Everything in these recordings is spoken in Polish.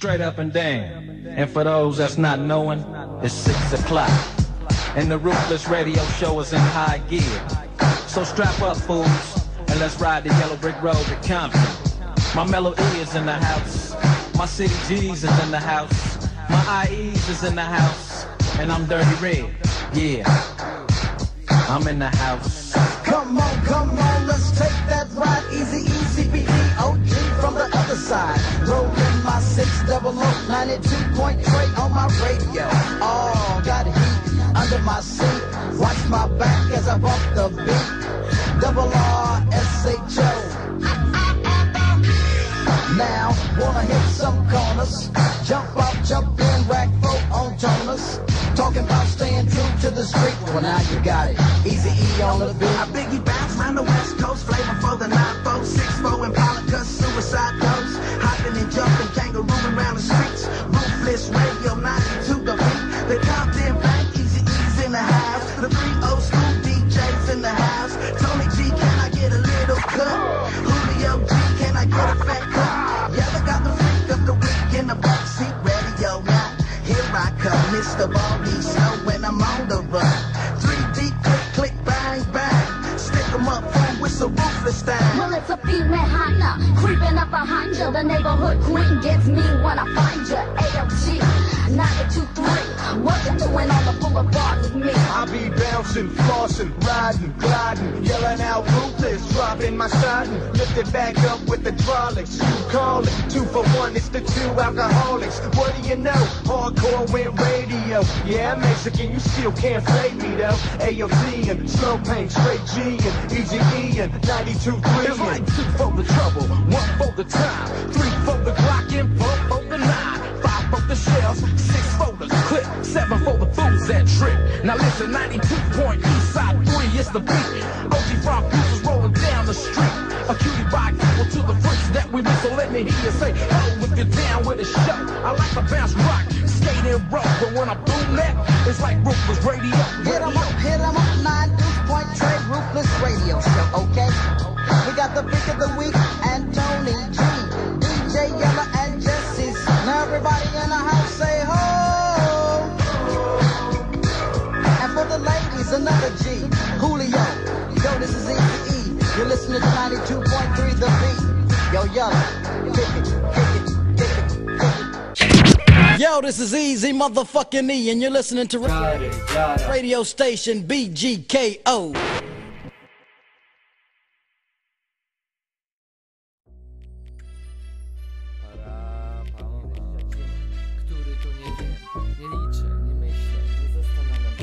straight up and down. And for those that's not knowing, it's 6 o'clock. And the Ruthless Radio Show is in high gear. So strap up, fools, and let's ride the yellow brick road to Compton. My Mellow E is in the house. My City G's is in the house. My IE's is in the house. And I'm Dirty Red, yeah. I'm in the house. Come on, let's take that ride. Easy, easy, B-E-O-G from the other side. Rolling my 600 92.3 on my radio. Oh, got heat under my seat. Watch my back as I bump the beat. Double R-S-H-O. Now, wanna hit some corners. Jump out, jump in, rack folk on toners. Talking about staying true to the street. Well, now you got it. Easy E on the beat. I biggie bounce round the West Coast. Flavor for the 9-4, 6-4, and Pollicus, suicide dose. Hopping and jumping, kangarooing around the streets. Ruthless Radio 92 the beat. The Compton Bank, Easy E's in the house. The 3 old school DJs in the house. Tony G, can I get a little cut? Julio G, can I get a fat cut? Yeah, I got the freak of the week in the backseat radio now. Here I come, Mr. Baldy Snow when I'm on the run. 3D, click, click, bang, bang. Stick 'em up, phone whistle, ruthless thing. Well, it's a female Hana creeping up behind you. The neighborhood queen gets me when I find you. AOG 923. What you doing on the boulevard with me? I be bouncing, flossing, riding, gliding, yelling out ruthless, dropping my siding, lift it back up with the hydraulics. You call it 2 for 1, it's the 2 alcoholics. What do you know? Hardcore went radio. Yeah, I'm Mexican, you still can't fade me though. AOC and Slow Pain, Straight G and Easy E and 92.3. It's like 2 for the trouble, 1 for the time, 3 for the Glock, and 4 for the 9, 5 for the shells, 6 for the clip, 7 for the fools that trip. Now listen, 92 point East Side 3, it's the beat. OG Rock Producers rolling down the street. A cutie by people to the freaks that we miss. So let me hear you say, oh, if you're down with the show. I like to bounce rock, skate and roll, but when I boom that, it's like Ruthless Radio. Hit 'em up, 92.3 Ruthless Radio Show, okay? We got the pick of the week and Tony G, DJ Yella and Jesse's. Now everybody in the house say ho. And for the ladies, another G, Julio. Yo, this is Easy E. You're listening to 92.3 The Beat. Yo, Yella, kick it, kick it, kick it, kick it. Yo, this is Easy motherfucking E, and you're listening to radio station BGKO. Który to nie wiem, nie liczę, nie myślę, nie zastanawiam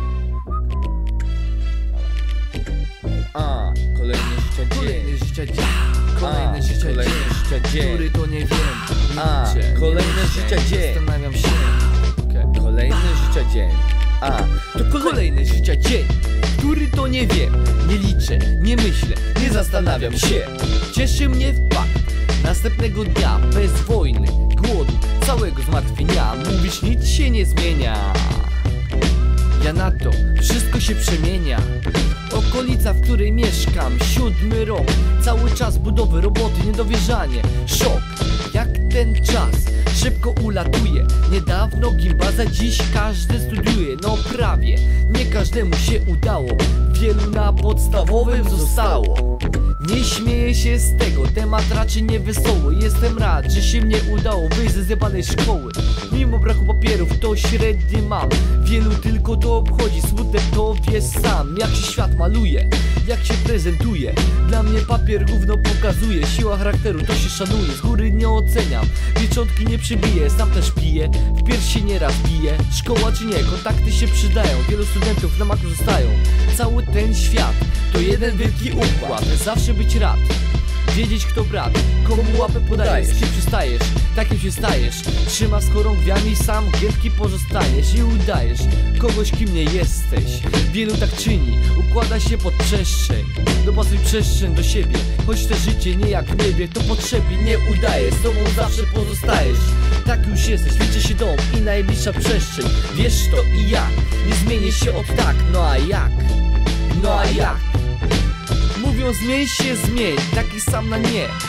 się. Kolejny życia dzień. Kolejny życia dzień, który to nie wiem, nie liczę, Kolejny życia dzień. zastanawiam się. Kolejny życia dzień. To kolejny życia dzień, który to nie wiem, nie liczę, nie myślę, nie zastanawiam się. Cieszy mnie fakt następnego dnia, bez wojny, głodu, całego zmartwienia. Mówisz, nic się nie zmienia. Ja na to, wszystko się przemienia. Okolica, w której mieszkam, 7 rok. Cały czas budowy, roboty, niedowierzanie, szok. Jak ten czas szybko ulatuje. Niedawno gimbaza, dziś każdy studiuje. No prawie, nie każdemu się udało. Wielu na podstawowym zostało. Nie śmieję się z tego, temat raczej nie wesoły. Jestem rad, że się mnie udało wyjść ze zjebanej szkoły. Mimo braku papierów to średnie mam. Wielu tylko to obchodzi, smutek to wiesz sam. Jak się świat maluje, jak się prezentuje. Dla mnie papier gówno pokazuje. Siła charakteru to się szanuje, z góry nie oceniam. Pieczątki nie przybiję, sam też piję. W piersi się nieraz bije. Szkoła czy nie, kontakty się przydają. Wielu studentów na maku zostają. Cały ten świat to jeden wielki układ. Zawsze być rad, wiedzieć kto brat, komu łapę podajesz, z kim przystajesz, takim się stajesz. Trzyma z chorągwiami i sam giętki pozostajesz i udajesz kogoś kim nie jesteś. Wielu tak czyni, układa się pod przestrzeń. Dopasuj przestrzeń do siebie, choć te życie nie jak w niebie, to potrzeby nie udaje, z tobą zawsze pozostajesz. Tak już jesteś, liczy się dom i najbliższa przestrzeń. Wiesz to i ja, nie zmienię się od tak, no a jak? No a jak? Mówią zmień się, zmień, taki sam na nie.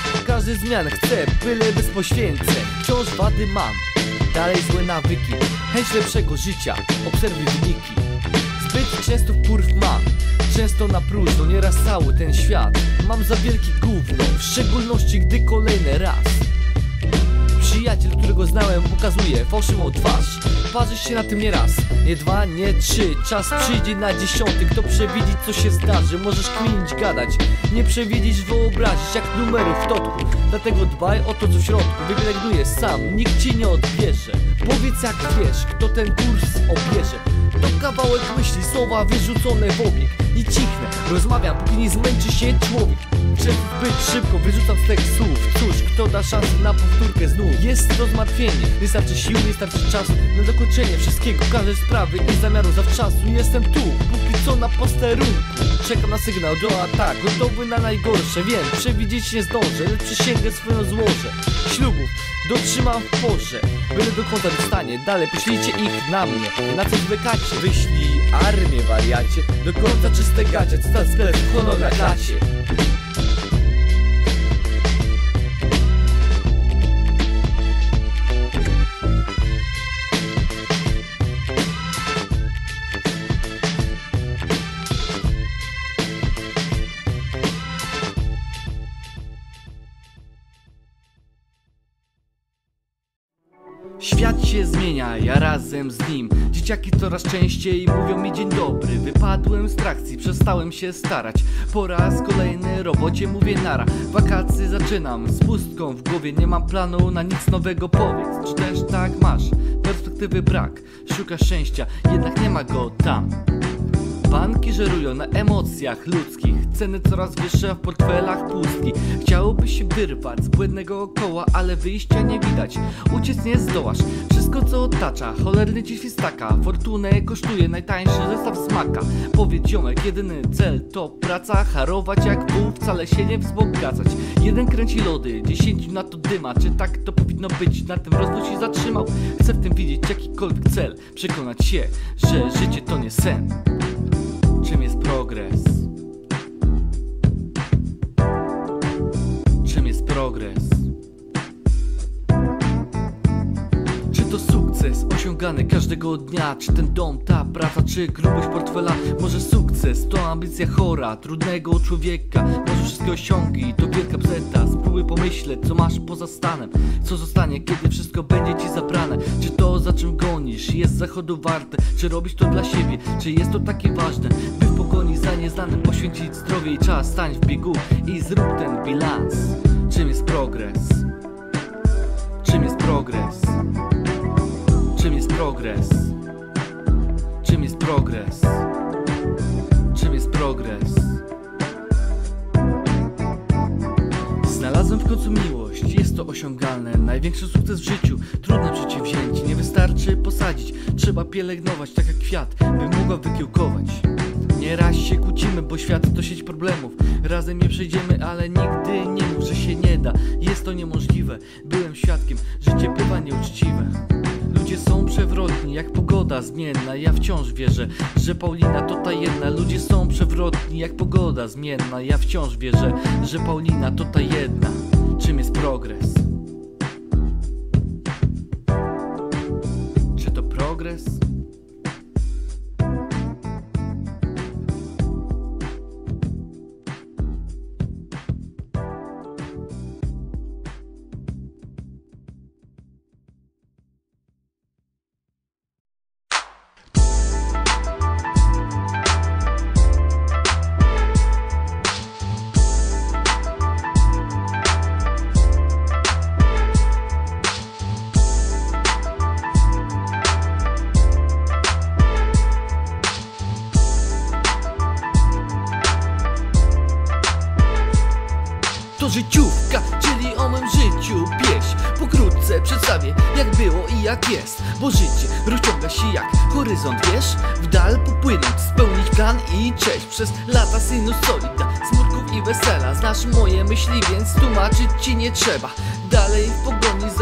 fazie zmian chcę, byle bez poświęceń. Wciąż wady mam, dalej złe nawyki, chęć lepszego życia, obserwuj wyniki. Zbyt często wpływ mam, często na próżno, nieraz cały ten świat mam za wielki gówno, w szczególności gdy kolejny raz przyjaciel, którego znałem, pokazuje fałszywą twarz. Parzysz się na tym nie raz, nie dwa, nie trzy. Czas przyjdzie na 10, kto przewidzi co się zdarzy. Możesz kminić, gadać, nie przewidzieć, wyobrazić jak numery w totku. Dlatego dbaj o to co w środku, wypielęgnujesz sam, nikt ci nie odbierze. Powiedz jak wiesz, kto ten kurs obierze. To kawałek myśli, słowa wyrzucone w obieg. I cichnę, rozmawiam, póki nie zmęczy się człowiek. Zbyt szybko wyrzucam z tych słów. Cóż, kto da szansę na powtórkę znów? Jest to zmartwienie, nie starczy sił, nie starczy czasu na dokończenie wszystkiego, każdej sprawy i zamiaru zawczasu. Jestem tu, póki co na posterunku. Czekam na sygnał do ataku, gotowy na najgorsze. Wiem, przewidzieć nie zdążę, lecz przysięgę swoją złożę. Ślubów dotrzymam w porze, byle do końca dostanie. Dalej poślijcie ich na mnie, na co zwlekacie. Wyślij armię, wariacie, do końca czyste gacie. Co tam sklep, honor na klacie. Świat się zmienia, ja razem z nim. Dzieciaki coraz częściej mówią mi dzień dobry. Wypadłem z trakcji, przestałem się starać. Po raz kolejny robocie mówię nara. Wakacje zaczynam z pustką w głowie. Nie mam planu na nic nowego, powiedz. Czy też tak masz? Perspektywy brak, szukasz szczęścia, jednak nie ma go tam. Banki żerują na emocjach ludzkich. Ceny coraz wyższe, w portfelach pustki. Chciałoby się wyrwać z błędnego koła, ale wyjścia nie widać. Uciec nie zdołasz, wszystko co otacza cholerny ci świstaka. Fortunę kosztuje najtańszy zestaw smaka. Powiedz ziomek, jedyny cel to praca. Harować jak wół, wcale się nie wzbogacać. Jeden kręci lody, 10 na to dyma. Czy tak to powinno być? Na tym rozwój się zatrzymał. Chcę w tym widzieć jakikolwiek cel. Przekonać się, że życie to nie sen. Czym jest progres? Czym jest progres? Czy to sukces osiągany każdego dnia? Czy ten dom, ta praca, czy grubość portfela? Może sukces to ambicja chora trudnego człowieka. Może wszystkie osiągi to wielka bzeta. Spróbuj pomyśleć co masz poza stanem. Co zostanie kiedy wszystko będzie ci zabrane? Czy to za czym gonisz jest zachodu warte? Czy robisz to dla siebie? Czy jest to takie ważne? By w pogoni za nieznanym poświęcić zdrowie i czas. Stań w biegu i zrób ten bilans. Czym jest progres? Czym jest progres? Czym jest progres? Czym jest progres? Czym jest progres? Znalazłem w końcu miłość, jest to osiągalne. Największy sukces w życiu, trudne przedsięwzięcie. Nie wystarczy posadzić, trzeba pielęgnować tak jak kwiat, by mogła wykiełkować. Nieraz się kłócimy, bo świat to sieć problemów. Razem je przejdziemy, ale nigdy nie mów, że się nie da. Jest to niemożliwe, byłem świadkiem, życie bywa nieuczciwe. Ludzie są przewrotni, jak pogoda zmienna. Ja wciąż wierzę, że Paulina to ta jedna. Ludzie są przewrotni, jak pogoda zmienna. Ja wciąż wierzę, że Paulina to ta jedna. Czym jest progres? Czy to progres? To życiówka, czyli o mym życiu pieśń. Pokrótce przedstawię jak było i jak jest. Bo życie rozciąga się jak horyzont, wiesz? W dal popłynąć, spełnić plan i cześć. Przez lata sinusoida, smutków i wesela. Znasz moje myśli, więc tłumaczyć ci nie trzeba. Dalej w pogoni za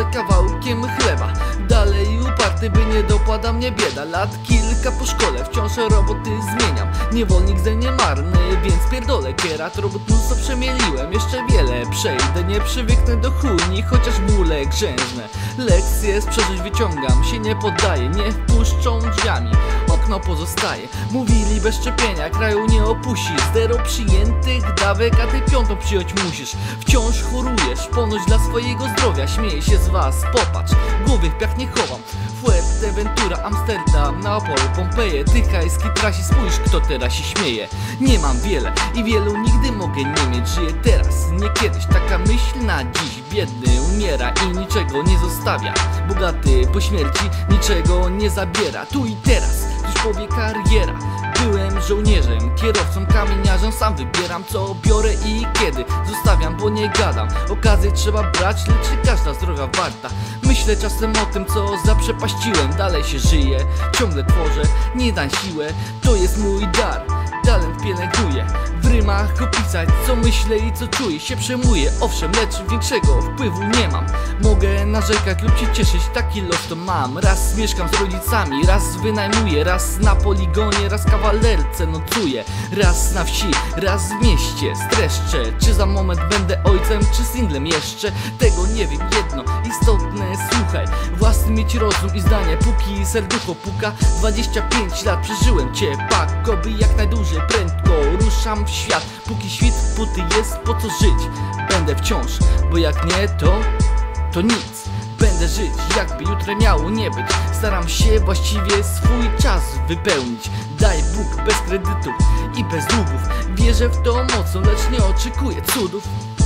za kawałkiem chleba. Dalej uparty, by nie dopadła mnie bieda. Lat kilka po szkole, wciąż roboty zmieniam. Niewolnik ze mnie marny, więc pierdolę kierat. Robot mnóstwo przemieliłem, jeszcze wiele przejdę. Nie przywyknę do chujni, chociaż bóle grzęźne. Lekcje z przeżyć wyciągam, się nie poddaję. Nie wpuszczą drzwiami, okno pozostaje. Mówili bez szczepienia, kraju nie opuści. 0 przyjętych dawek, a ty 5 przyjąć musisz. Wciąż chorujesz, ponoć dla swojego zdrowia. Śmieję się z was, popatrz, głowy w piach nie chowam. Fuerteventura, Amsterdam, Neapol, Pompeje, Tychajski trasie, spójrz kto teraz się śmieje. Nie mam wiele i wielu nigdy mogę nie mieć. Żyję teraz, nie kiedyś, taka myśl na dziś. Biedny umiera i niczego nie zostawia. Bogaty po śmierci niczego nie zabiera. Tu i teraz, już powie kariera. Byłem żołnierzem, kierowcą, kamieniarzem. Sam wybieram co biorę i kiedy zostawiam, bo nie gadam. Okazję trzeba brać, lecz każda zdrowia warta. Myślę czasem o tym co zaprzepaściłem. Dalej się żyje, ciągle tworzę, nie dam siłę. To jest mój dar, talent pielęgnuję. W rymach opisać co myślę i co czuję. Się przejmuję, owszem, lecz większego wpływu nie mam. Mogę narzekać lub się cieszyć, taki los to mam. Raz mieszkam z rodzicami, raz wynajmuję. Raz na poligonie, raz kawalerce nocuję. Raz na wsi, raz w mieście streszczę. Czy za moment będę ojcem, czy singlem jeszcze? Tego nie wiem, jedno istotne, słuchaj. Własny mieć rozum i zdanie, póki serducho puka. 25 lat przeżyłem cię, pak, oby jak najdłużej, prędko ruszam w świat. Póki świt puty jest, po co żyć? Będę wciąż, bo jak nie to nic. Będę żyć, jakby jutro miało nie być. Staram się właściwie swój czas wypełnić. Daj Bóg bez kredytów i bez długów. Wierzę w to mocno, lecz nie oczekuję cudów.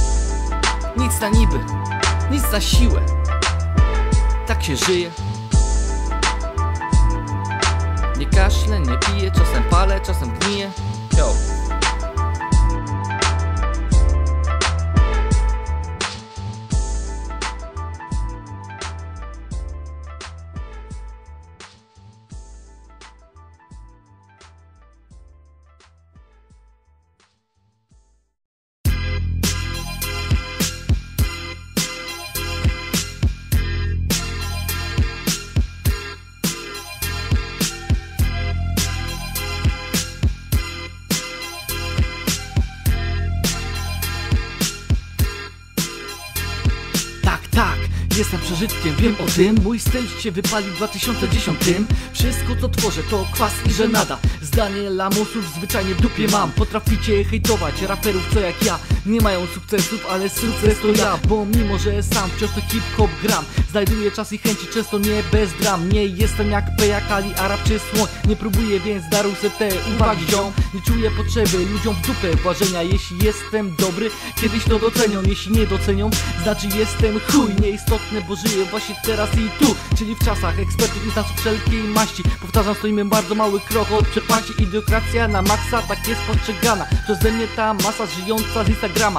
Nic na niby, nic na siłę. Tak się żyje. Nie kaszlę, nie piję, czasem palę, czasem gniję. Yo. Tak, jestem przeżytkiem, wiem o tym. Mój styl się wypalił w 2010. Wszystko co tworzę to kwas i żenada. Zdanie lamusów zwyczajnie w dupie mam. Potraficie hejtować raperów co jak ja. Nie mają sukcesów, ale sukces to ja. Bo mimo, że sam wciąż to hip-hop gram, znajduję czas i chęci, często nie bez dram. Nie jestem jak Peja, Kali, Arab czy Słoń. Nie próbuję, więc daruj se te uwagi ziom. Nie czuję potrzeby ludziom w dupę ważenia. Jeśli jestem dobry, kiedyś to docenią. Jeśli nie docenią, znaczy jestem chuj. Nieistotne, bo żyję właśnie teraz i tu, czyli w czasach ekspertów i znaczów wszelkiej maści. Powtarzam, stoimy bardzo mały krok od przepaści. Idiokracja na maksa, tak jest postrzegana przeze mnie ta masa żyjąca z Instagrama.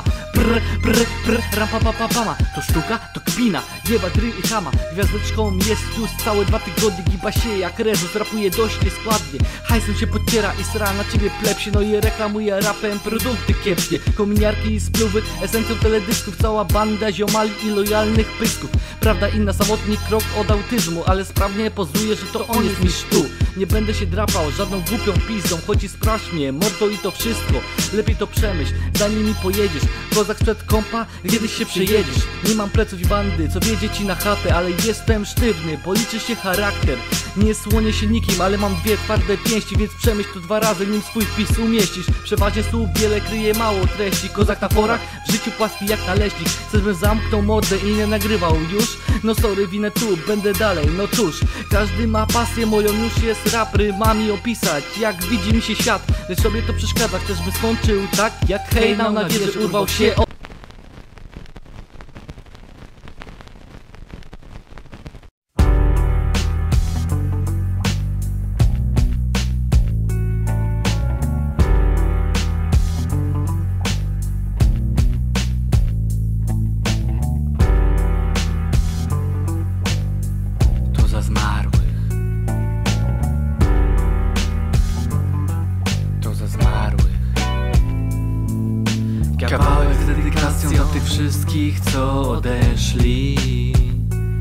Ram pa pa pa pama. To sztuka, to kpina, jeba dry i chama. Gwiazdeczką jest już całe 2 tygodnie. Giba się jak rezus, rapuje dość nieskładnie. Hajsem się podciera i sra na ciebie plepsie. No i reklamuje rapem produkty kiepskie. Kominiarki i spluwy, esencją teledysków. Cała banda ziomali i lojalnych pysków. Prawda inna, samotny krok od autyzmu, ale sprawnie pozuje, że to on jest mistrz tu. Nie będę się drapał żadną głupią pizdą, choć i sprawdź mnie, mordo i to wszystko. Lepiej to przemyśl, zanim mi pojedziesz. Kozak sprzed kompa, kiedyś się przejedziesz. Nie mam pleców i bandy, co wiedzie ci na chatę, ale jestem sztywny, bo liczy się charakter. Nie słonię się nikim, ale mam 2 twarde pięści, więc przemyśl to 2 razy, nim swój wpis umieścisz. Przeważnie słów wiele kryje mało treści. Kozak na forach, w życiu płaski jak naleśnik. Chcę, żebym zamknął mordę i nie nagrywał już. No sorry, winę tu, będę dalej, no cóż. Każdy ma pasję, moją już jest rap. Rymami opisać, jak widzi mi się świat. Lecz sobie to przeszkadza, chcesz by skończył tak jak hej, mam nadzieję, że urwał się. Kawałek z dedykacją do tych wszystkich, co odeszli.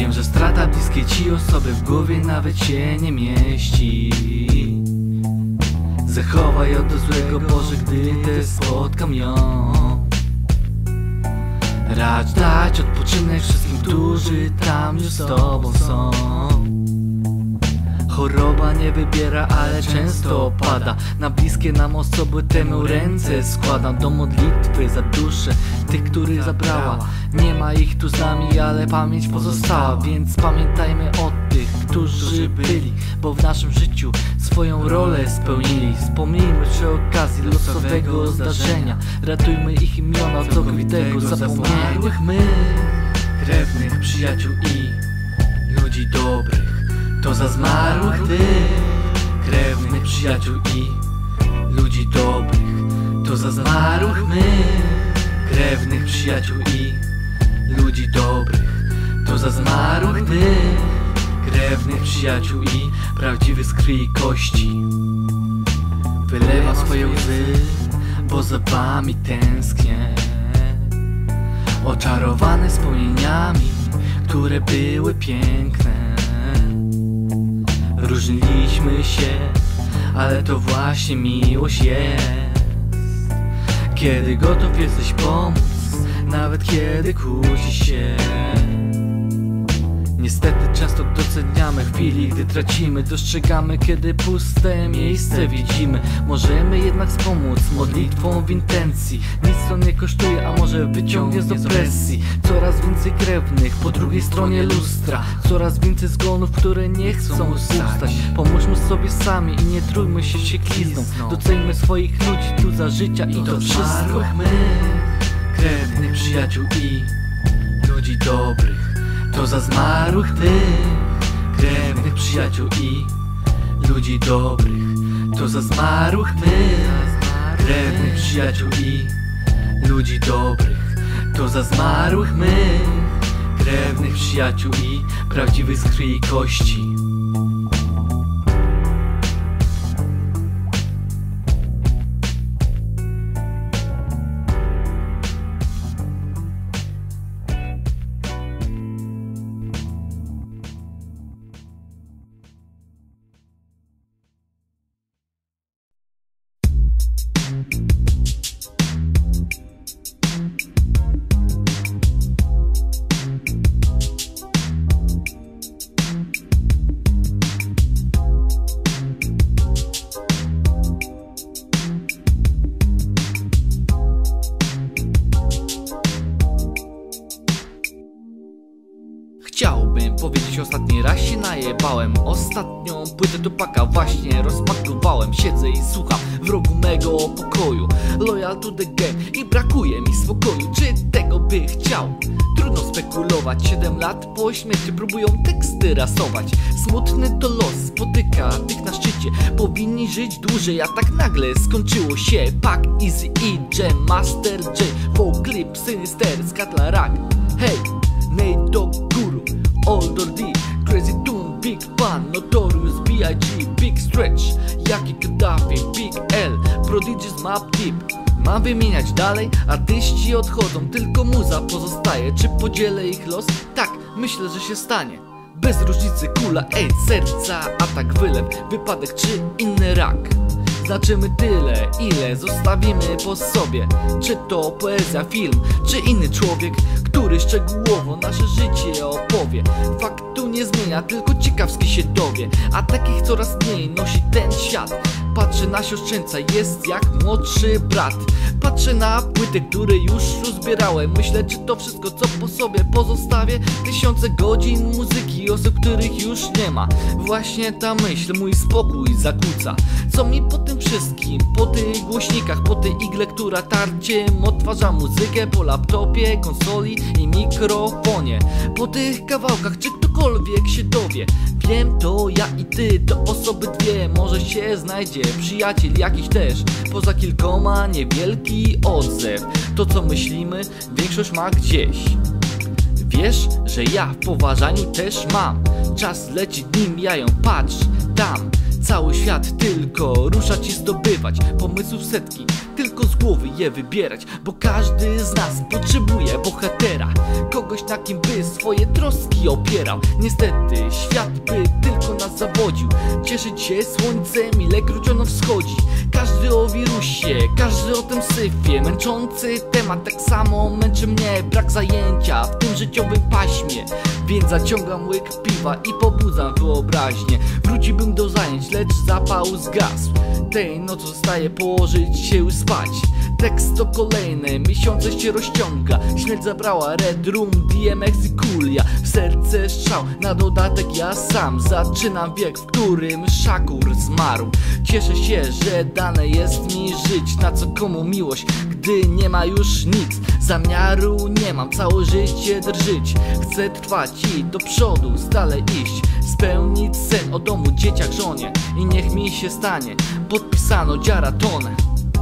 Wiem, że strata bliskiej ci osoby w głowie nawet się nie mieści. Zachowaj od złego, Boże, gdy też spotkam ją. Racz dać odpoczynek wszystkim, którzy tam już z tobą są. Choroba nie wybiera, ale często pada na bliskie nam osoby, temu ręce składam do modlitwy za duszę tych, których zabrała. Nie ma ich tu z nami, ale pamięć pozostała. Więc pamiętajmy o tych, którzy byli, bo w naszym życiu swoją rolę spełnili. Wspomnijmy przy okazji losowego zdarzenia, ratujmy ich imiona od całkowitego zapomnienia. My, krewnych, przyjaciół i ludzi dobrych, to za zmarłych tych, krewnych, przyjaciół i ludzi dobrych, to za zmarłych my, krewnych, przyjaciół i ludzi dobrych, to za zmarłych my, krewnych, przyjaciół i prawdziwy z krwi i kości. Wylewam swoje łzy, bo za wami tęsknię, oczarowany wspomnieniami, które były piękne. Różniliśmy się, ale to właśnie miłość jest. Kiedy gotów jesteś pomóc, nawet kiedy kłócisz się. Niestety często doceniamy chwili, gdy tracimy. Dostrzegamy, kiedy puste miejsce widzimy. Możemy jednak wspomóc modlitwą w intencji. Nic to nie kosztuje, a może wyciągnie z opresji. Coraz więcej krewnych po drugiej stronie lustra. Coraz więcej zgonów, które nie chcą ustać. Pomóżmy sobie sami i nie trójmy się wścieklizną. Doceńmy swoich ludzi tu za życia i to wszystko. My, krewnych, przyjaciół i ludzi dobrych, to za zmarłych tych, krewnych, przyjaciół i ludzi dobrych, to za zmarłych tych, krewnych, przyjaciół i ludzi dobrych, to za zmarłych mych, krewnych, przyjaciół i prawdziwych z krwi i kości. Chciałbym powiedzieć, ostatni raz się najebałem. Ostatnią płytę Tupaka właśnie rozpakowałem. Siedzę i słucham w rogu mego pokoju, Loyal to the game, i brakuje mi spokoju. Czy tego by chciał? Trudno spekulować. 7 lat po śmierci próbują teksty rasować. Smutny to los spotyka tych na szczycie. Powinni żyć dłużej, a tak nagle skończyło się. Pac, Easy E, Jam, Master J, Folk Clip, Sinister, Skatla Rack. Hej, Nate Dogg, Guru, Old D, Crazy Tune, Big Pun, Notorious B.I.G, Big Stretch, Jaki Gaddafi, Big L, Prodigies, Map Deep. Mam wymieniać dalej? Artyści odchodzą, tylko muza pozostaje. Czy podzielę ich los? Tak, myślę, że się stanie. Bez różnicy kula, serca, atak, wylew, wypadek czy inny rak. Znaczymy tyle, ile zostawimy po sobie. Czy to poezja, film, czy inny człowiek, który szczegółowo nasze życie opowie. Faktu nie zmienia, tylko ciekawski się dowie. A takich coraz mniej nosi ten świat. Patrzę na siostrzeńca, jest jak młodszy brat. Patrzę na płyty, które już uzbierałem. Myślę, czy to wszystko, co po sobie pozostawię. Tysiące godzin muzyki, osób, których już nie ma. Właśnie ta myśl mój spokój zakłóca. Co mi po tym wszystkim, po tych głośnikach, po tej igle, która tarciem odtwarza muzykę, po laptopie, konsoli i mikrofonie, po tych kawałkach, czy ktokolwiek się dowie. Wiem, to ja i ty, to osoby dwie. Może się znajdzie przyjaciel jakiś też. Poza kilkoma niewielki odzew. To co myślimy, większość ma gdzieś. Wiesz, że ja w poważaniu też mam. Czas leci, dni mijają, patrz tam. Cały świat tylko rusza ci zdobywać pomysłów setki. tylko z głowy je wybierać, bo każdy z nas potrzebuje bohatera, kogoś na kim by swoje troski opierał. Niestety świat by tylko nas zawodził, cieszyć się słońcem, ilekroć ono wschodzi. Każdy o wirusie, każdy o tym syfie, męczący temat, tak samo męczy mnie brak zajęcia w tym życiowym paśmie. Więc zaciągam łyk piwa i pobudzam wyobraźnię. Wróciłbym do zajęć, lecz zapał zgasł. Tej nocy zostaje położyć się już spać. Tekst to kolejne miesiące się rozciąga. Śmierć zabrała Red Room, DMX i Kulia. W serce strzał, na dodatek ja sam zaczynam wiek, w którym Szakur zmarł. Cieszę się, że dane jest mi żyć, na co komu miłość, gdy nie ma już nic. Zamiaru nie mam, całe życie drżyć. Chcę trwać i do przodu stale iść, spełnić sen o domu, dzieciach, żonie. I niech mi się stanie, podpisano Dziaratonę.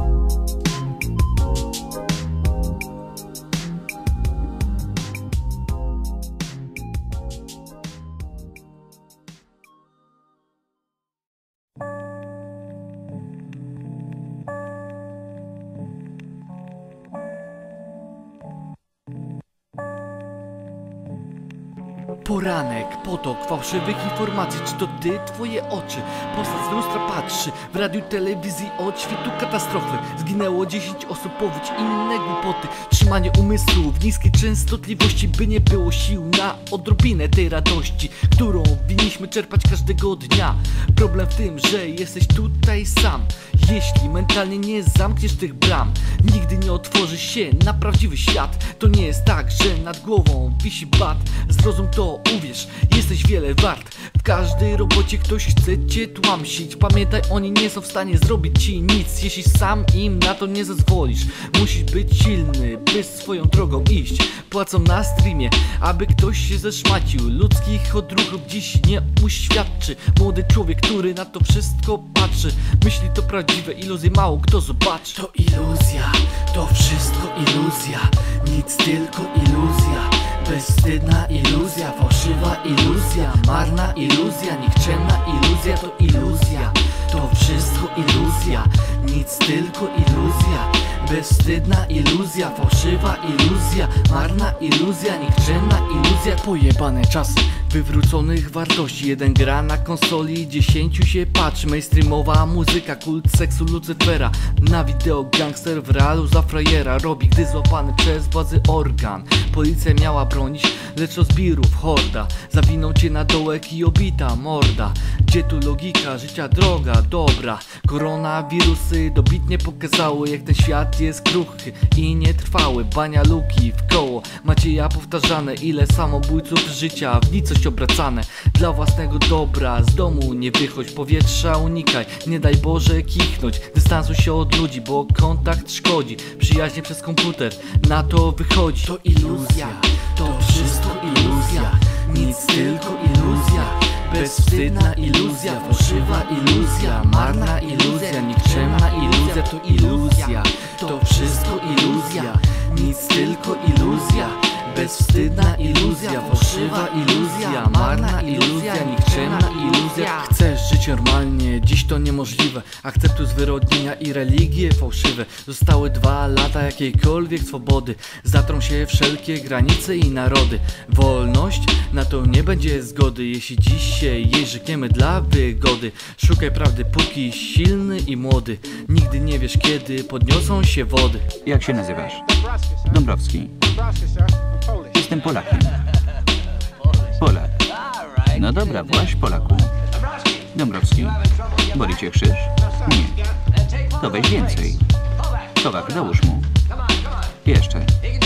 Poranek, potok fałszywych informacji. Czy to ty, twoje oczy? Postać z lustra patrzy. W radiu, telewizji od świtu katastrofy. Zginęło 10 osób, powódź, inne głupoty. Trzymanie umysłu w niskiej częstotliwości, by nie było sił na odrobinę tej radości, którą winniśmy czerpać każdego dnia. Problem w tym, że jesteś tutaj sam. Jeśli mentalnie nie zamkniesz tych bram, nigdy nie otworzysz się na prawdziwy świat. To nie jest tak, że nad głową wisi bat. Zrozum to, uwierz, jesteś wiele wart. W każdej robocie ktoś chce cię tłamsić. Pamiętaj, oni nie są w stanie zrobić ci nic, jeśli sam im na to nie zezwolisz. Musisz być silny, by swoją drogą iść. Płacą na streamie, aby ktoś się zeszmacił. Ludzkich odruchów dziś nie uświadczy młody człowiek, który na to wszystko patrzy. Myśli to prawdziwe iluzje, mało kto zobaczy. To iluzja, to wszystko iluzja, nic tylko iluzja. Bezwstydna iluzja, fałszywa iluzja, marna iluzja, nikczemna iluzja. To iluzja, to wszystko iluzja, nic tylko iluzja. Bezwstydna iluzja, fałszywa iluzja, marna iluzja, nikczemna iluzja. Pojebane czasy wywróconych wartości. Jeden gra na konsoli, 10 się patrzy. Mainstreamowa muzyka, kult seksu Lucyfera. Na wideo gangster w realu za frajera robi, gdy złapany przez władzy organ. Policja miała bronić, lecz rozbirów horda. Zawinął cię na dołek i obita morda. Gdzie tu logika, życia droga, dobra. Koronawirusy dobitnie pokazały, jak ten świat jest kruchy i nietrwały. Bania luki w koło, Macieja powtarzane. Ile samobójców życia w nicość obracane. Dla własnego dobra z domu nie wychodź, powietrza unikaj, nie daj Boże kichnąć. Dystansuj się od ludzi, bo kontakt szkodzi. Przyjaźnie przez komputer, na to wychodzi. To iluzja, to wszystko iluzja, nic tylko iluzja. Bezwstydna iluzja, fałszywa iluzja, marna iluzja, nikczemna iluzja. To iluzja, to wszystko iluzja, nic tylko iluzja. Bezwstydna iluzja, fałszywa iluzja, marna iluzja, nikczemna iluzja. Chcesz żyć normalnie, dziś to niemożliwe. Akceptuj zwyrodnienia i religie fałszywe. Zostały 2 lata jakiejkolwiek swobody. Zatrą się wszelkie granice i narody. Wolność? Na to nie będzie zgody, jeśli dziś się jej rzekniemy dla wygody. Szukaj prawdy, póki silny i młody. Nigdy nie wiesz, kiedy podniosą się wody. Jak się nazywasz? Dąbrowski. Jestem Polakiem. Polak. No dobra, właśnie Polaku. Dąbrowski. Boli cię krzyż? Nie. To weź więcej. Kowak, dołóż mu. Jeszcze.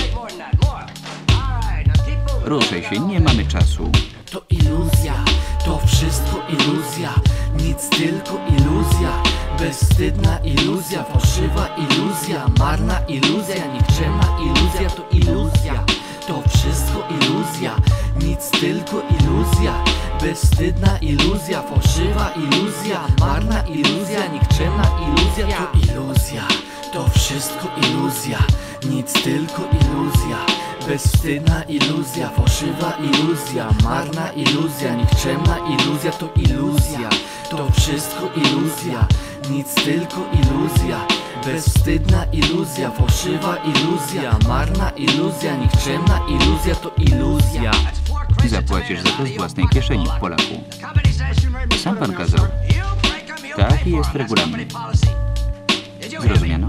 Ruszaj się, nie mamy czasu. To iluzja, to wszystko iluzja, nic tylko iluzja. Bezwstydna iluzja, fałszywa iluzja, marna iluzja, nikczemna iluzja. To iluzja, to wszystko iluzja, nic tylko iluzja. Bezwstydna iluzja, fałszywa iluzja, marna iluzja, nikczemna iluzja. To iluzja, to wszystko iluzja, nic tylko iluzja. Bezwstydna iluzja, fałszywa iluzja, marna iluzja, nikczemna iluzja. To iluzja, to wszystko iluzja, Nic, tylko iluzja, bezwstydna iluzja, fałszywa iluzja, marna iluzja, nikczemna iluzja to iluzja. Zapłacisz za to z własnej kieszeni, Polaku. Sam pan kazał. Taki jest regulamin. Zrozumiano?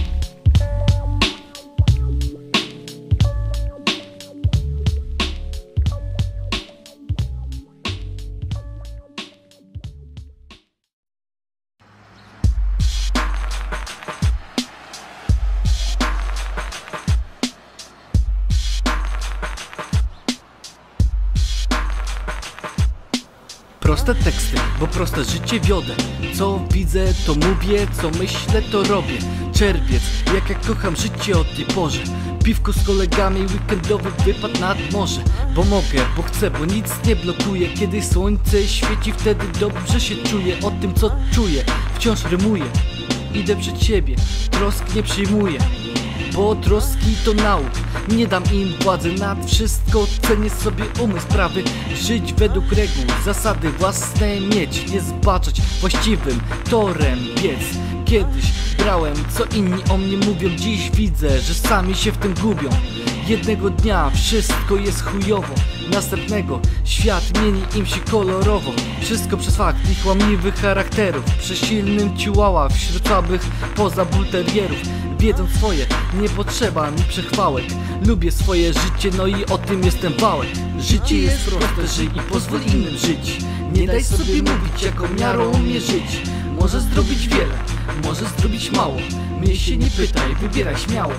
Proste teksty, bo proste życie wiodę. Co widzę, to mówię, co myślę, to robię. Czerwiec, jak ja kocham życie o tej porze. Piwko z kolegami, weekendowy wypad nad morze. Bo mogę, bo chcę, bo nic nie blokuje. Kiedy słońce świeci, wtedy dobrze się czuję. O tym, co czuję, wciąż rymuję. Idę przed siebie, trosk nie przyjmuję, bo troski to nauk. Nie dam im władzy nad wszystko. Cenię sobie umysł prawy, żyć według reguł, zasady własne mieć, nie zbaczać właściwym torem biec. Kiedyś brałem, co inni o mnie mówią. Dziś widzę, że sami się w tym gubią. Jednego dnia wszystko jest chujowo, następnego świat mieni im się kolorowo. Wszystko przez fakt ich łamliwych charakterów, przy silnym ciułała wśród słabych poza bulterierów. Wiedząc swoje, nie potrzeba mi przechwałek. Lubię swoje życie, no i o tym jestem wałek. Życie jest proste, żyj i pozwól innym żyć. Nie daj sobie mówić, jaką miarą mierzyć. Możesz zrobić wiele, możesz zrobić mało. Mnie się nie pytaj, wybieraj śmiało.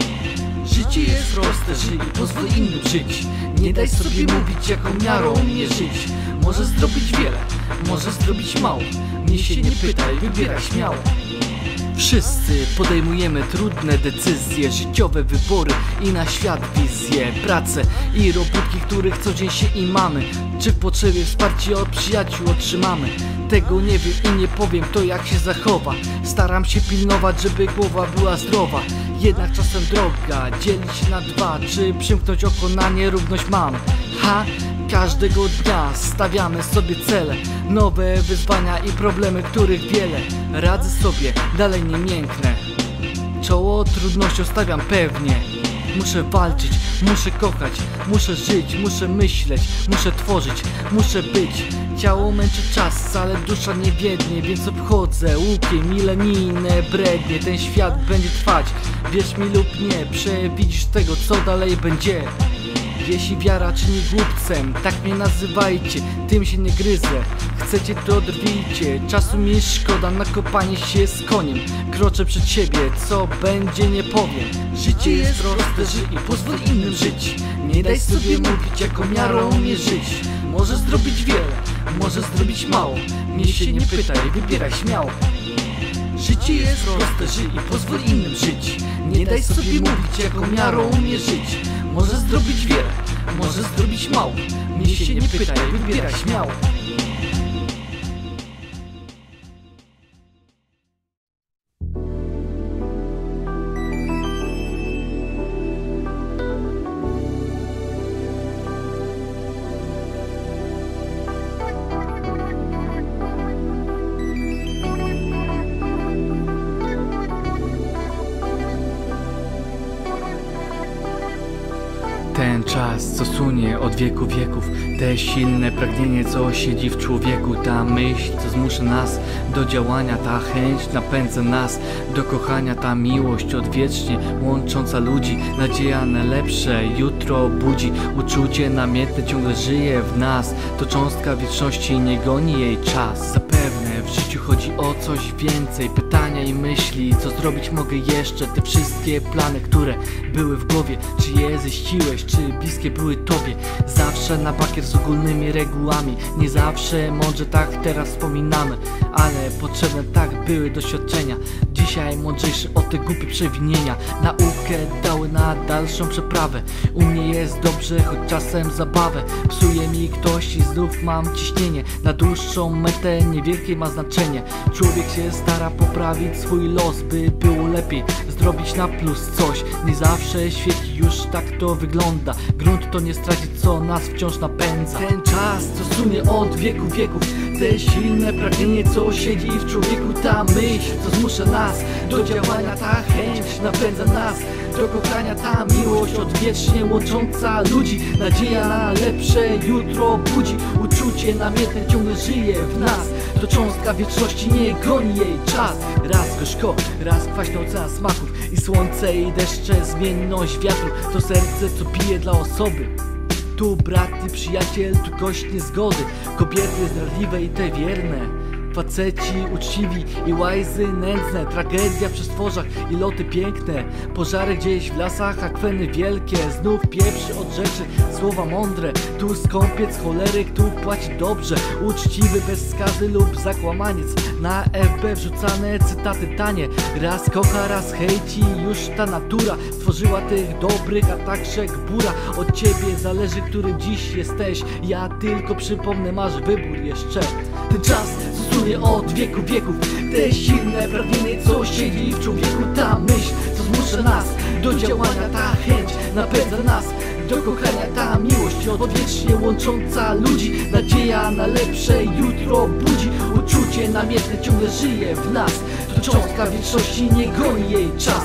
Życie jest proste, żyj i pozwól innym żyć. Nie daj sobie mówić, jaką miarą mierzyć. Możesz zrobić wiele, możesz zrobić mało. Mnie się nie pytaj, wybieraj śmiało. Wszyscy podejmujemy trudne decyzje, życiowe wybory i na świat wizje, pracę i robótki, których co dzień się imamy. Czy w potrzebie wsparcie od przyjaciół otrzymamy? Tego nie wiem i nie powiem, to jak się zachowa. Staram się pilnować, żeby głowa była zdrowa. Jednak czasem droga dzieli się na dwa. Czy przymknąć oko na nierówność mam? Każdego dnia stawiamy sobie cele, nowe wyzwania i problemy, których wiele. Radzę sobie, dalej nie mięknę. Czoło trudnościom stawiam pewnie. Muszę walczyć, muszę kochać, muszę żyć, muszę myśleć, muszę tworzyć, muszę być. Ciało męczy czas, ale dusza nie wiednie, więc obchodzę łukiem milenijne brednie. Ten świat będzie trwać, wierz mi lub nie, przewidzisz tego, co dalej będzie. Jeśli wiara czyni głupcem, tak mnie nazywajcie, tym się nie gryzę. Chcecie, to drwijcie, czasu mi szkoda na kopanie się z koniem. Kroczę przed siebie, co będzie nie powiem. Życie jest proste, żyj i pozwól innym żyć. Nie daj sobie mówić, jaką miarą mierzyć. Możesz zrobić wiele, możesz zrobić mało. Mnie się nie pytaj, wybieraj śmiało. Życie jest proste, żyj i pozwól innym żyć. Nie daj sobie mówić, jaką miarą mierzyć. Możesz zrobić wiele, możesz zrobić mało. Mnie się nie pytaj, wybieraj śmiało. Ten czas, co sunie od wieku wieków, te silne pragnienie, co siedzi w człowieku, ta myśl, co zmusza nas do działania, ta chęć napędza nas do kochania, ta miłość odwiecznie łącząca ludzi, nadzieja na lepsze jutro budzi, uczucie namiętne ciągle żyje w nas, to cząstka wieczności, nie goni jej czas. Zapewne w życiu chodzi o coś więcej, pytania i myśli, co zrobić mogę jeszcze, te wszystkie plany, które były w głowie, czy je ziściłeś, czy bliskie były tobie. Zawsze na bakier z ogólnymi regułami, nie zawsze mądrze tak teraz wspominamy, ale potrzebne tak były doświadczenia. Dzisiaj mądrzejszy o te głupie przewinienia, naukę dały na dalszą przeprawę. U mnie jest dobrze, choć czasem zabawę psuje mi ktoś i znów mam ciśnienie. Na dłuższą metę niewielkie ma znaczenie. Człowiek się stara poprawić swój los, by było lepiej. zrobić na plus coś. Nie zawsze świeci, już tak to wygląda. Grunt to nie straci, co nas wciąż napędza. Ten czas, co sunie od wieków, te silne pragnienie, co siedzi w człowieku. Ta myśl, co zmusza nas do działania, ta chęć napędza nas do kochania. Ta miłość odwiecznie łącząca ludzi, nadzieja na lepsze jutro budzi. Uczucie namiętne ciągle żyje w nas, to cząstka wieczności, nie goni jej czas. Raz gorzko, raz kwaśny ocean smaków i słońce i deszcze, zmienność wiatru. To serce, co bije dla osoby. Tu brat i przyjaciel, tu gość niezgody. Kobiety zdradliwe i te wierne, faceci uczciwi i łajzy nędzne. Tragedia przy stworzach i loty piękne. Pożary gdzieś w lasach, akweny wielkie. Znów pieprzy od rzeczy słowa mądre. Tu skąpiec, choleryk, tu płaci dobrze. Uczciwy bez skazy lub zakłamaniec. Na FB wrzucane cytaty tanie. Raz kocha, raz hejci, już ta natura stworzyła tych dobrych, a także gbura. Od ciebie zależy, którym dziś jesteś. Ja tylko przypomnę, masz wybór jeszcze. Ten czas sunie od wieków, te silne pragnienie, co siedzi w człowieku. Ta myśl, co zmusza nas do działania, ta chęć napędza nas do kochania. Ta miłość odwiecznie łącząca ludzi, nadzieja na lepsze jutro budzi. Uczucie namiętne ciągle żyje w nas, to cząstka wieczności, nie goni jej czas.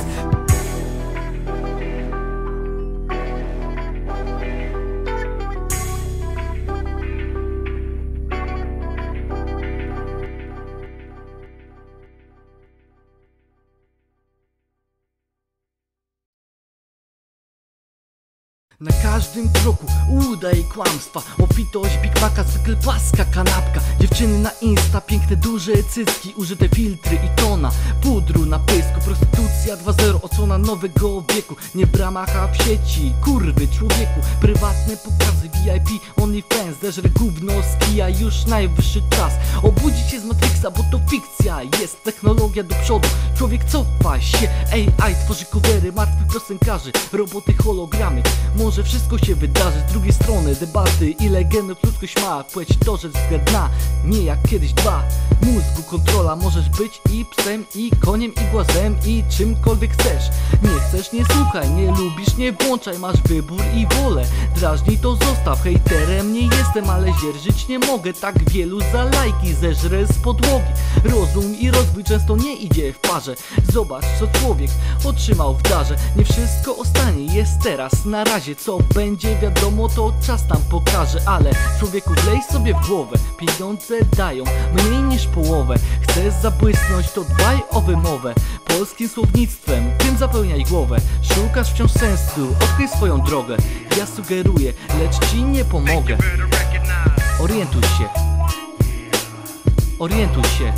Na każdym kroku udaje kłamstwa. Obfitość Big Maca, zwykle płaska kanapka. Dziewczyny na Insta, piękne duże cycki, użyte filtry i tona pudru na pysku. Prostytucja 2.0, odsłona nowego wieku. Nie w ramach, a w sieci, kurwy człowieku. Prywatne pokazy VIP, OnlyFans, deżre gówno z kija, już najwyższy czas obudzić się z Matrixa, bo to fikcja. Jest technologia do przodu, człowiek cofa się. AI tworzy covery martwych piosenkarzy, roboty, hologramy. Może wszystko się wydarzy, z drugiej strony debaty, ile genów ludzkość ma. Płeć to rzecz względna, nie jak kiedyś dwa. Mózgu kontrola, możesz być i psem, i koniem, i głazem, i czymkolwiek chcesz. Nie chcesz, nie słuchaj, nie lubisz, nie włączaj. Masz wybór i wolę, drażni to zostaw. Hejterem nie jestem, ale dzierżyć nie mogę. Tak wielu za lajki zeżrę z podłogi. Rozum i rozwój często nie idzie w parze. Zobacz, co człowiek otrzymał w darze. Nie wszystko ostanie, jest teraz, na razie. Co będzie wiadomo, to czas nam pokaże. Ale człowieku, wlej sobie w głowę, pieniądze dają mniej niż połowę. Chcesz zabłysnąć, to dbaj o wymowę. Polskim słownictwem, tym zapełniaj głowę. Szukasz wciąż sensu, odkryj swoją drogę. Ja sugeruję, lecz ci nie pomogę. Orientuj się. Orientuj się.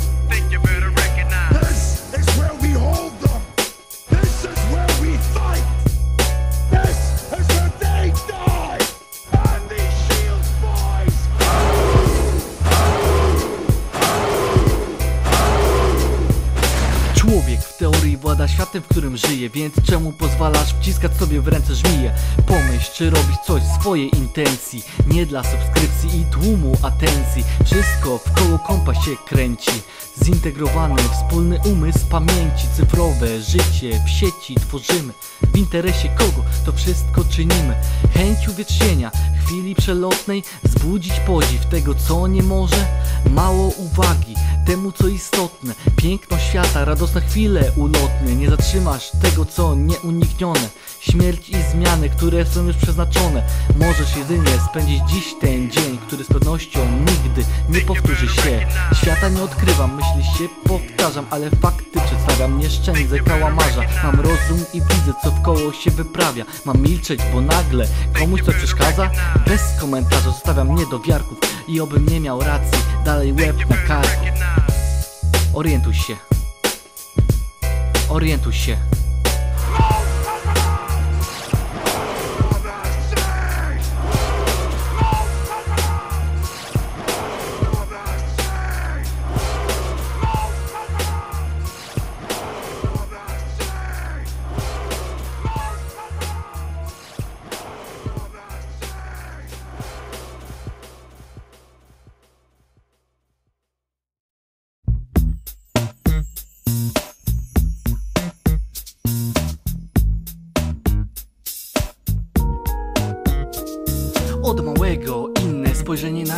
Człowiek w teorii włada światem, w którym żyje, więc czemu pozwalasz wciskać sobie w ręce żmiję? Pomyśl, czy robisz coś w swojej intencji, nie dla subskrypcji i tłumu atencji. Wszystko wkoło kompa się kręci, zintegrowany wspólny umysł pamięci. Cyfrowe życie w sieci tworzymy, w interesie kogo to wszystko czynimy. Chęć uwietrzenia chwili przelotnej, wzbudzić podziw tego, co nie może. Mało uwagi temu, co istotne, piękno świata, radosne chwile ulotne. Nie zatrzymasz tego, co nieuniknione. Śmierć i zmiany, które są już przeznaczone. Możesz jedynie spędzić dziś ten dzień, który z pewnością nigdy nie powtórzy się. Świata nie odkrywam, myśli się powtarzam, ale fakty przedstawiam, nie szczędzę kałamarza. Mam rozum i widzę, co wkoło się wyprawia. Mam milczeć, bo nagle komuś coś przeszkadza? Bez komentarza zostawiam niedowiarków i obym nie miał racji, dalej łeb na karku. Orientuj się. Orientuj się.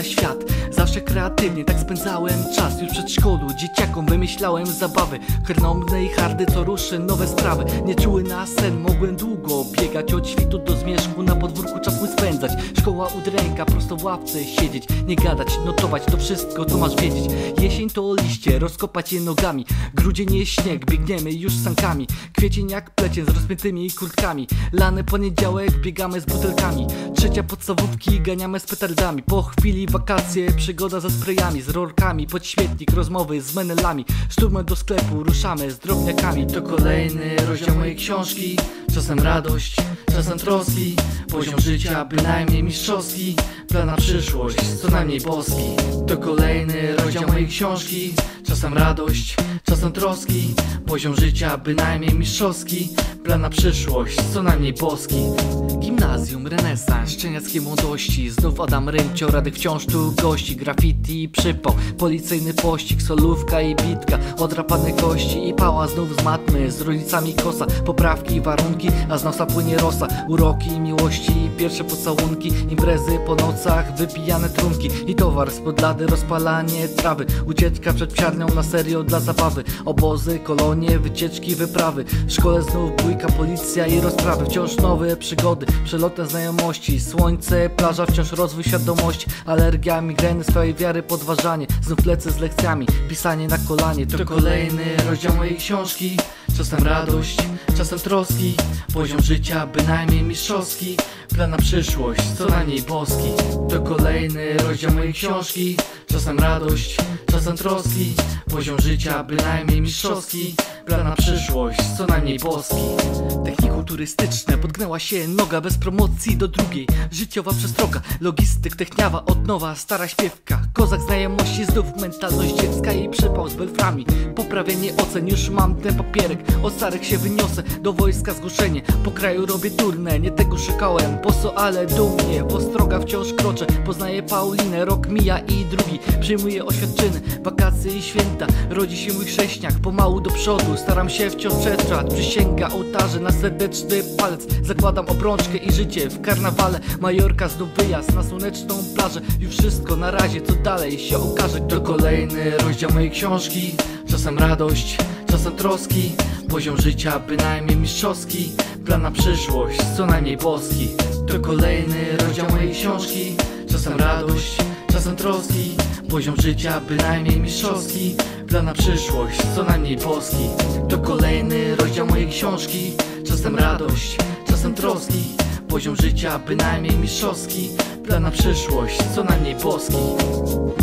na świat. Zawsze kreatywnie tak spędzałem czas. Już w przedszkolu dzieciakom wymyślałem zabawy. Chrnomne i hardy to ruszy nowe sprawy. Nie czuły na sen, mogłem długo biegać. Od świtu do zmierzchu na podwórku czas mój spędzać. Szkoła udręka, prosto w ławce siedzieć. Nie gadać, notować, to wszystko to masz wiedzieć. Jesień to liście, rozkopać je nogami. Grudzień jest śnieg, biegniemy już sankami. Kwiecień jak plecień z rozpiętymi kurtkami. Lany poniedziałek, biegamy z butelkami. Trzecia podstawówki, ganiamy z petardami. Po chwili wakacje, przygoda ze sprayami. Z rorkami, podświetnik, rozmowy z menelami. Szturmem do sklepu, ruszamy z drobniakami. To kolejny rozdział mojej książki. Czasem radość, czasem troski. Poziom życia bynajmniej mistrzowski. Plan na przyszłość, co najmniej boski. To kolejny rozdział mojej książki. Czasem radość, czasem troski. Poziom życia bynajmniej mistrzowski. Plan na przyszłość, co najmniej boski. Gimnazjum, renesans, szczeniackie młodości. Znów Adam Rymcio, Radek wciąż tu gości. Graffiti i przypał, policyjny pościg. Solówka i bitka, odrapane kości i pała znów z matmy. Z rodzicami kosa, poprawki i warunki, a z nosa płynie rosa. Uroki i miłości, pierwsze pocałunki. Imprezy po nocach, wypijane trunki. I towar spod lady, rozpalanie trawy. Ucieczka przed psiarnią na serio dla zabawy. Obozy, kolonie, wycieczki, wyprawy. W szkole znów bójka, policja i rozprawy. Wciąż nowe przygody, przelotem znajomości. Słońce, plaża, wciąż rozwój świadomości. Alergia, migreny, swojej wiary podważanie. Znów lecę z lekcjami, pisanie na kolanie. To kolejny rozdział mojej książki. Czasem radość, czasem troski. Poziom życia bynajmniej mistrzowski. Plan na przyszłość, co najmniej boski. To kolejny rozdział mojej książki. Czasem radość, czasem troski. Poziom życia bynajmniej mistrzowski. Plan na przyszłość, co najmniej boski. Technikum turystyczne, potknęła się noga. Bez promocji do drugiej, życiowa przestroga. Logistyk, techniawa, od nowa, stara śpiewka. Kozak znajomości, znów mentalność dziecka i przypał z belframi. Poprawienie ocen, już mam ten papierek. Od starych się wyniosę, do wojska zgłoszenie. Po kraju robię turnę, nie tego szukałem. Po co, ale dumnie, w Ostroga wciąż kroczę. Poznaję Paulinę, rok mija i drugi. Przyjmuję oświadczyny, wakacje i święta. Rodzi się mój chrześniak, pomału do przodu. Staram się wciąż przetrwać, przysięga ołtarze na serdeczny palec. Zakładam obrączkę i życie w karnawale. Majorka, znów wyjazd na słoneczną plażę. Już wszystko na razie, co dalej się okaże. To kolejny rozdział mojej książki. Czasem radość, czasem troski. Poziom życia bynajmniej mistrzowski. Plan na przyszłość, co najmniej boski. To kolejny rozdział mojej książki. Czasem radość, czasem troski. Poziom życia bynajmniej mistrzowski. Plan na przyszłość, co najmniej boski. To kolejny rozdział mojej książki. Czasem radość, czasem troski. Poziom życia bynajmniej mistrzowski. Plan na przyszłość, co najmniej boski.